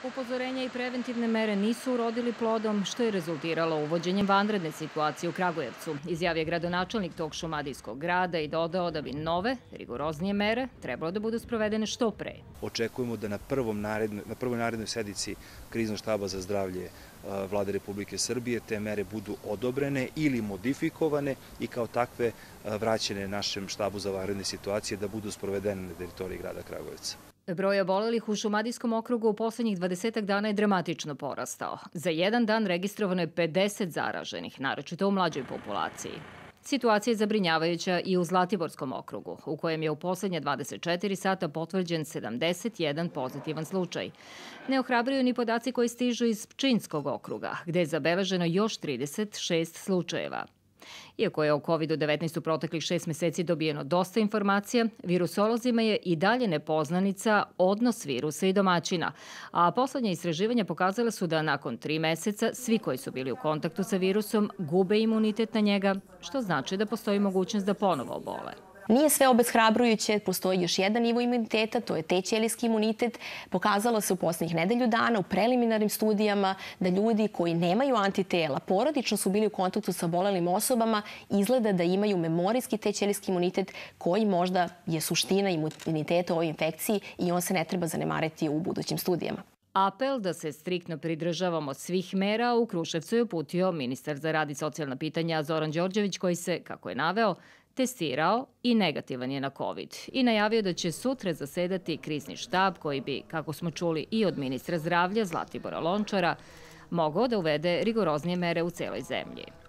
Upozorenja i preventivne mere nisu urodili plodom, što je rezultiralo uvođenjem vanredne situacije u Kragujevcu, izjavio gradonačelnik tog šumadijskog grada i dodao da bi nove, rigoroznije mere trebalo da budu sprovedene što pre. Očekujemo da na prvoj narednoj sednici Kriznog štaba za zdravlje Vlade Republike Srbije te mere budu odobrene ili modifikovane i kao takve vraćene našem štabu za vanredne situacije da budu sprovedene na teritoriji grada Kragujevca. Broj obolelih u Šumadijskom okrugu u poslednjih 20 dana je dramatično porastao. Za jedan dan registrovano je 50 zaraženih, naročito u mlađoj populaciji. Situacija je zabrinjavajuća i u Zlatiborskom okrugu, u kojem je u poslednje 24 sata potvrđen 71 pozitivan slučaj. Ne ohrabruju ni podaci koji stižu iz Pčinjskog okruga, gde je zabeleženo još 36 slučajeva. Iako je o COVID-19 u proteklih 6 meseci dobijeno dosta informacija, virusolozima je i dalje nepoznanica odnos virusa i domaćina, a poslednja istraživanja pokazala su da nakon 3 meseca svi koji su bili u kontaktu sa virusom gube imunitet na njega, što znači da postoji mogućnost da ponovo obole. Nije sve obeshrabrujuće, postoji još jedan nivo imuniteta, to je T-ćelijski imunitet. Pokazalo se u poslednjih nedelju dana u preliminarnim studijama da ljudi koji nemaju antitela, porodično su bili u kontaktu sa obolelim osobama, izgleda da imaju memorijski T-ćelijski imunitet koji možda je suština imuniteta u ovoj infekciji i on se ne treba zanemariti u budućim studijama. Apel da se striktno pridržavamo svih mera u Kruševcu je uputio ministar za rad i socijalna pitanja Zoran Đorđević, koji se, kako je naveo, testirao i negativan je na COVID i najavio da će sutra zasedati krizni štab koji bi, kako smo čuli i od ministra zdravlja Zlatibora Lončara, mogao da uvede rigoroznije mere u celoj zemlji.